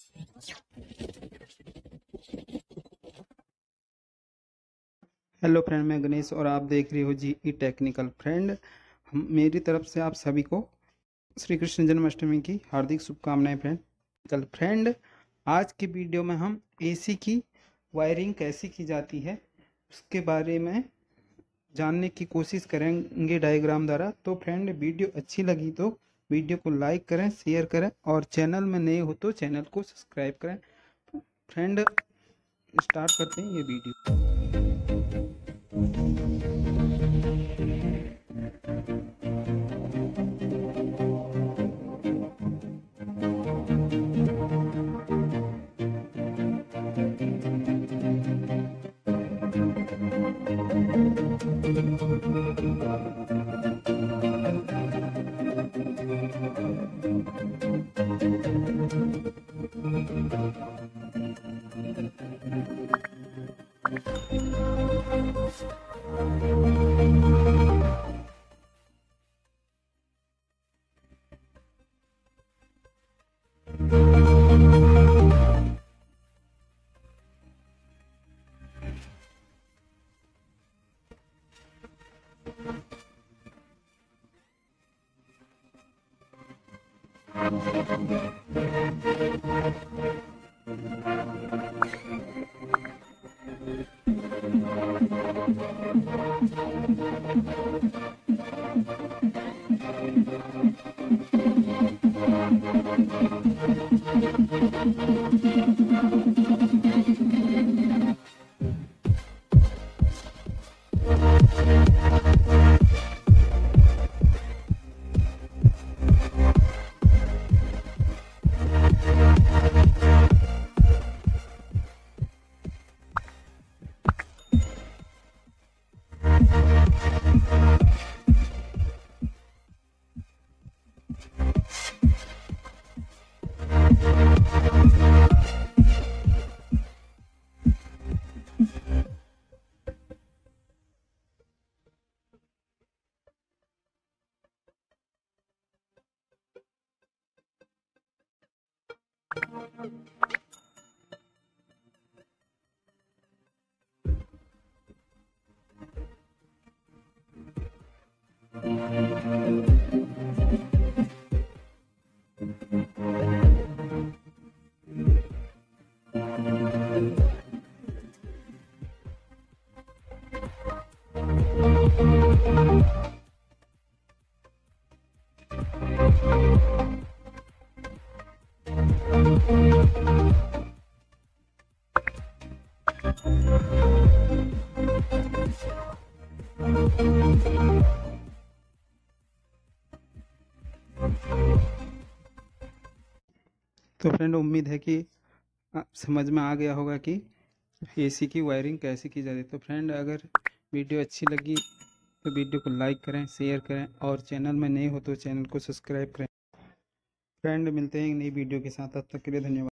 Hello friend, मैं गणेश और आप देख रहे हो जी ई टेक्निकल। फ्रेंड, हम मेरी तरफ से आप सभी को श्री कृष्ण जन्माष्टमी की हार्दिक शुभकामनाएं। फ्रेंड, आज की वीडियो में हम एसी की वायरिंग कैसे की जाती है उसके बारे में जानने की कोशिश करेंगे डायग्राम द्वारा। तो फ्रेंड, वीडियो अच्छी लगी तो वीडियो को लाइक करें, शेयर करें और चैनल में नए हो तो चैनल को सब्सक्राइब करें। फ्रेंड, स्टार्ट करते हैं ये वीडियो। तो फ्रेंड, उम्मीद है कि समझ में आ गया होगा कि एसी की वायरिंग कैसे की जाती है। तो फ्रेंड, अगर वीडियो अच्छी लगी तो वीडियो को लाइक करें, शेयर करें और चैनल में नए हो तो चैनल को सब्सक्राइब करें। फ्रेंड, मिलते हैं एक नई वीडियो के साथ, तब तक के लिए धन्यवाद।